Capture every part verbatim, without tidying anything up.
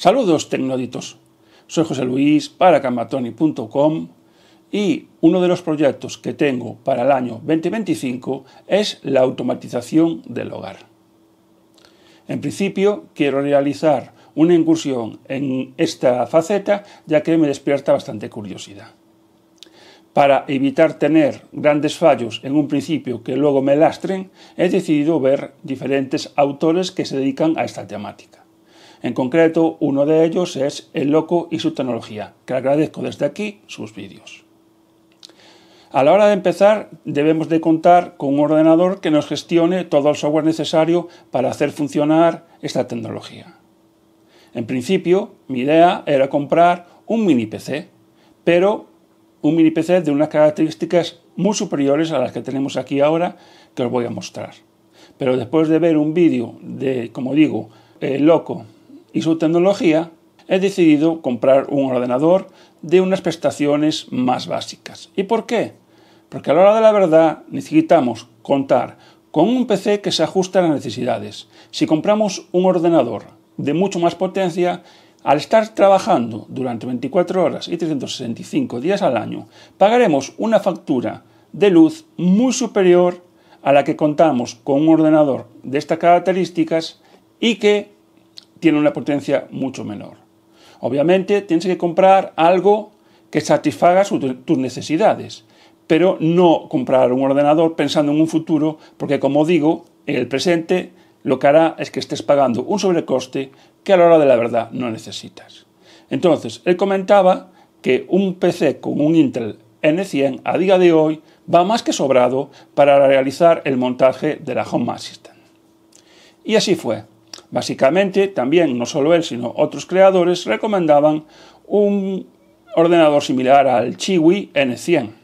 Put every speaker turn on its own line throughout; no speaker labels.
Saludos tecnóditos, soy José Luis para Canvatoni punto com y uno de los proyectos que tengo para el año veinte veinticinco es la automatización del hogar. En principio quiero realizar una incursión en esta faceta ya que me despierta bastante curiosidad. Para evitar tener grandes fallos en un principio que luego me lastren, he decidido ver diferentes autores que se dedican a esta temática. En concreto, uno de ellos es El Loco y su tecnología, que agradezco desde aquí sus vídeos. A la hora de empezar, debemos de contar con un ordenador que nos gestione todo el software necesario para hacer funcionar esta tecnología. En principio, mi idea era comprar un mini P C, pero un mini P C de unas características muy superiores a las que tenemos aquí ahora, que os voy a mostrar. Pero después de ver un vídeo de, como digo, El Loco y su tecnología, he decidido comprar un ordenador de unas prestaciones más básicas. ¿Y por qué? Porque a la hora de la verdad necesitamos contar con un P C que se ajuste a las necesidades. Si compramos un ordenador de mucho más potencia, al estar trabajando durante veinticuatro horas y trescientos sesenta y cinco días al año, pagaremos una factura de luz muy superior a la que contamos con un ordenador de estas características y que tiene una potencia mucho menor. Obviamente tienes que comprar algo que satisfaga su, tus necesidades, pero no comprar un ordenador pensando en un futuro, porque como digo, en el presente lo que hará es que estés pagando un sobrecoste que a la hora de la verdad no necesitas. Entonces, él comentaba que un P C con un Intel N cien a día de hoy va más que sobrado para realizar el montaje de la Home Assistant. Y así fue. Básicamente, también no solo él, sino otros creadores recomendaban un ordenador similar al Chiwi N cien.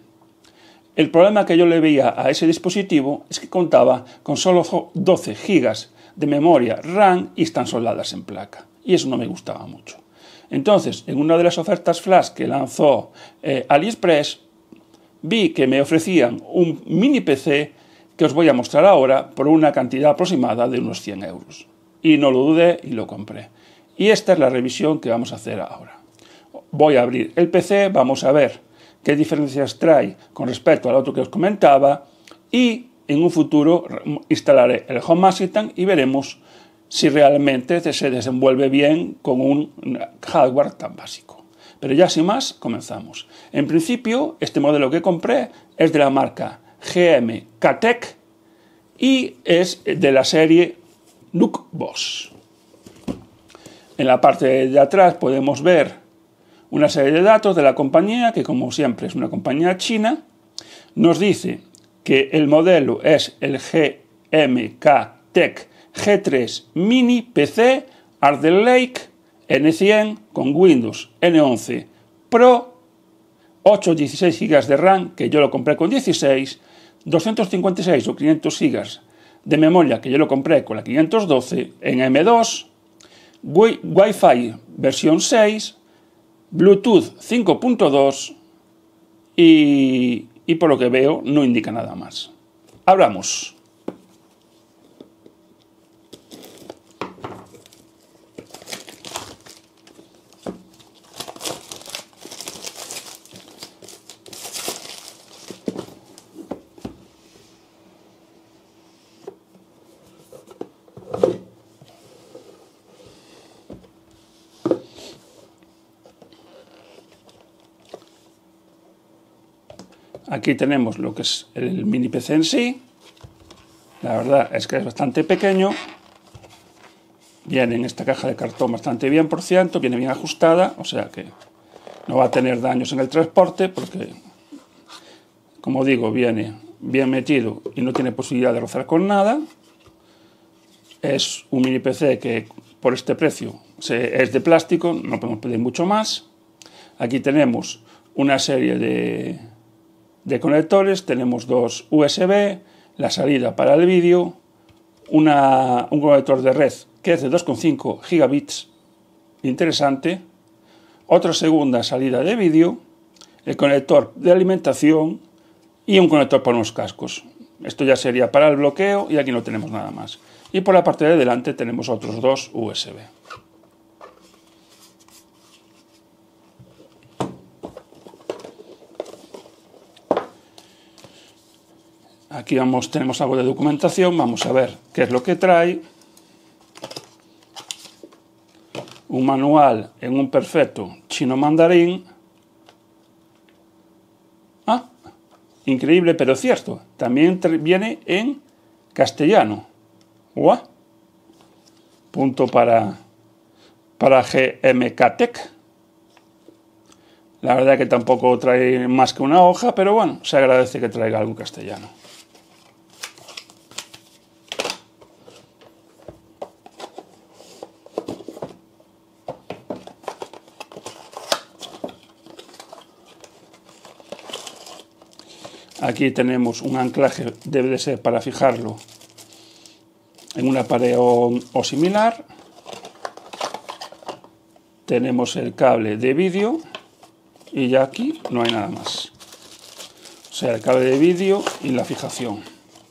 El problema que yo le veía a ese dispositivo es que contaba con solo doce gigas de memoria RAM y están soldadas en placa. Y eso no me gustaba mucho. Entonces, en una de las ofertas flash que lanzó eh, AliExpress, vi que me ofrecían un mini P C que os voy a mostrar ahora por una cantidad aproximada de unos cien euros. Y no lo dudé y lo compré. Y esta es la revisión que vamos a hacer ahora. Voy a abrir el P C, vamos a ver qué diferencias trae con respecto al otro que os comentaba y en un futuro instalaré el Home Assistant y veremos si realmente se desenvuelve bien con un hardware tan básico. Pero ya sin más, comenzamos. En principio, este modelo que compré es de la marca G M K-Tech y es de la serie Nuke Boss. En la parte de atrás podemos ver una serie de datos de la compañía, que como siempre es una compañía china. Nos dice que el modelo es el G M K-Tech G tres Mini P C Alder Lake N cien con Windows N once Pro, ocho o dieciséis gigas de RAM, que yo lo compré con dieciséis, doscientos cincuenta y seis o quinientos gigas de memoria, que yo lo compré con la quinientos doce, en M dos, wi Wi-Fi versión seis, Bluetooth cinco punto dos y, y por lo que veo no indica nada más. Abramos. Aquí tenemos lo que es el mini P C en sí. La verdad es que es bastante pequeño. Viene en esta caja de cartón bastante bien, por cierto. Viene bien ajustada, o sea que no va a tener daños en el transporte porque, como digo, viene bien metido y no tiene posibilidad de rozar con nada. Es un mini P C que por este precio es de plástico, no podemos pedir mucho más. Aquí tenemos una serie de... de conectores, tenemos dos U S B, la salida para el vídeo, una, un conector de red que es de dos coma cinco gigabits, interesante, otra segunda salida de vídeo, el conector de alimentación y un conector para unos cascos. Esto ya sería para el bloqueo y aquí no tenemos nada más. Y por la parte de delante tenemos otros dos U S B. Aquí vamos, tenemos algo de documentación, vamos a ver qué es lo que trae. Un manual en un perfecto chino mandarín. Ah, increíble pero cierto, también viene en castellano. ¡Guau! Punto para, para G M K Tech. La verdad que tampoco trae más que una hoja, pero bueno, se agradece que traiga algo en castellano. Aquí tenemos un anclaje, debe de ser para fijarlo en una pared o, o similar. Tenemos el cable de vídeo y ya aquí no hay nada más. O sea, el cable de vídeo y la fijación.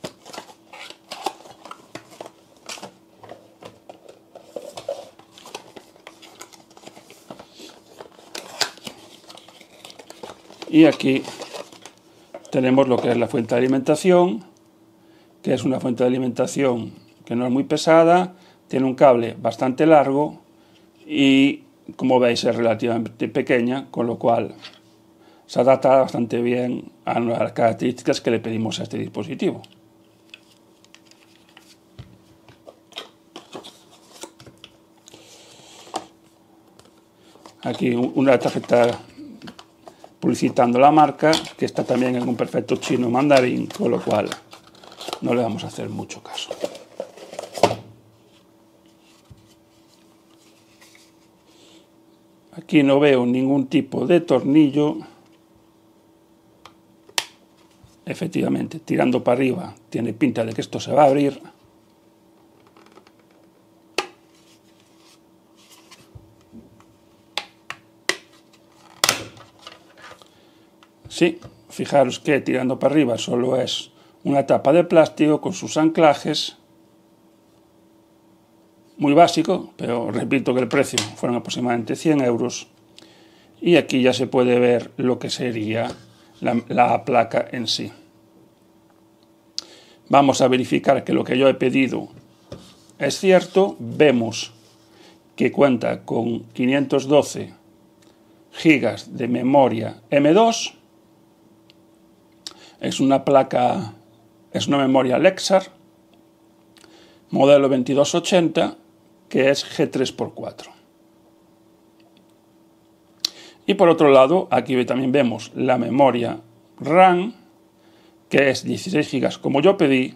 Y aquí tenemos lo que es la fuente de alimentación, que es una fuente de alimentación que no es muy pesada, tiene un cable bastante largo y, como veis, es relativamente pequeña, con lo cual se adapta bastante bien a las características que le pedimos a este dispositivo. Aquí una tarjeta publicitando la marca, que está también en un perfecto chino mandarín, con lo cual no le vamos a hacer mucho caso. Aquí no veo ningún tipo de tornillo. Efectivamente, tirando para arriba tiene pinta de que esto se va a abrir. Sí, fijaros que tirando para arriba solo es una tapa de plástico con sus anclajes. Muy básico, pero repito que el precio fueron aproximadamente cien euros. Y aquí ya se puede ver lo que sería la, la placa en sí. Vamos a verificar que lo que yo he pedido es cierto. Vemos que cuenta con quinientos doce gigas de memoria M dos. Es una placa, es una memoria Lexar, modelo veintidós ochenta, que es G tres por cuatro. Y por otro lado, aquí también vemos la memoria RAM, que es dieciséis gigas como yo pedí.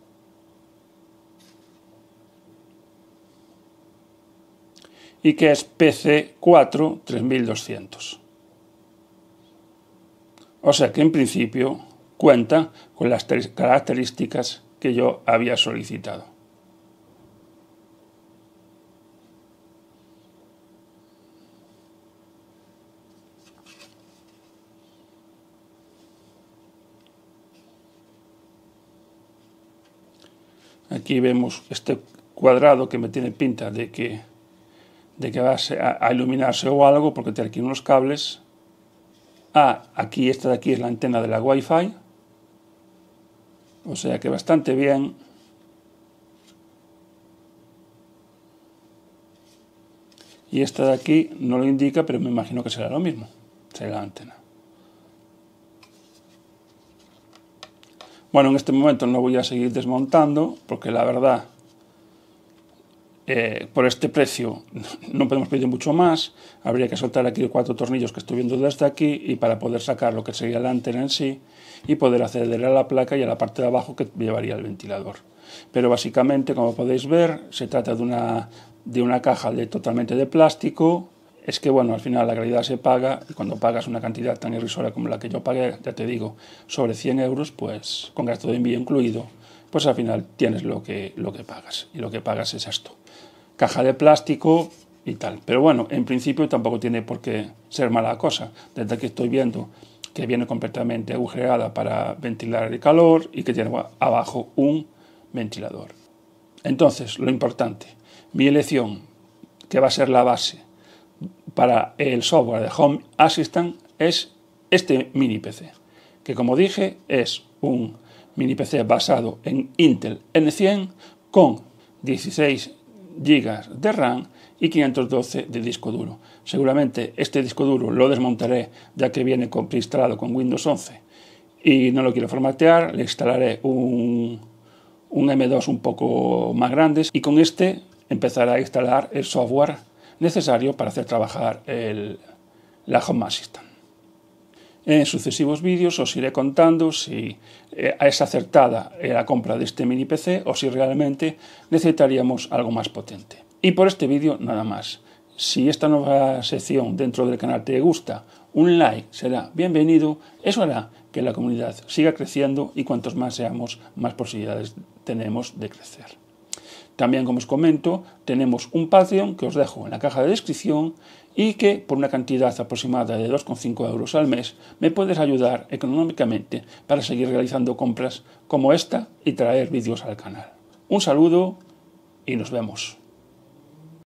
Y que es P C cuatro tres mil doscientos. O sea que en principio cuenta con las características que yo había solicitado. Aquí vemos este cuadrado que me tiene pinta de que, de que va a iluminarse o algo, porque tiene aquí unos cables. Ah, aquí, esta de aquí es la antena de la Wi-Fi. O sea que bastante bien. Y esta de aquí no lo indica, pero me imagino que será lo mismo. Será la antena. Bueno, en este momento no voy a seguir desmontando, porque la verdad, eh, por este precio no podemos pedir mucho más. Habría que soltar aquí los cuatro tornillos que estoy viendo desde aquí, y para poder sacar lo que sería la antena en sí, y poder acceder a la placa y a la parte de abajo que llevaría el ventilador. Pero básicamente, como podéis ver, se trata de una, de una caja de, totalmente de plástico. Es que, bueno, al final la calidad se paga, y cuando pagas una cantidad tan irrisoria como la que yo pagué, ya te digo, sobre cien euros, pues con gasto de envío incluido, pues al final tienes lo que, lo que pagas. Y lo que pagas es esto. Caja de plástico y tal. Pero bueno, en principio tampoco tiene por qué ser mala cosa. Desde aquí estoy viendo que viene completamente agujereada para ventilar el calor y que tiene abajo un ventilador. Entonces, lo importante, mi elección, que va a ser la base para el software de Home Assistant, es este mini P C, que como dije es un mini P C basado en Intel N cien con dieciséis gigas de RAM y quinientos doce de disco duro. Seguramente este disco duro lo desmontaré, ya que viene preinstalado con Windows once y no lo quiero formatear. Le instalaré un, un M dos un poco más grande y con este empezaré a instalar el software necesario para hacer trabajar el, la Home Assistant. En sucesivos vídeos os iré contando si es acertada la compra de este mini P C o si realmente necesitaríamos algo más potente. Y por este vídeo nada más. Si esta nueva sección dentro del canal te gusta, un like será bienvenido. Eso hará que la comunidad siga creciendo y cuantos más seamos, más posibilidades tenemos de crecer. También, como os comento, tenemos un Patreon que os dejo en la caja de descripción y que por una cantidad aproximada de dos coma cinco euros al mes me puedes ayudar económicamente para seguir realizando compras como esta y traer vídeos al canal. Un saludo y nos vemos.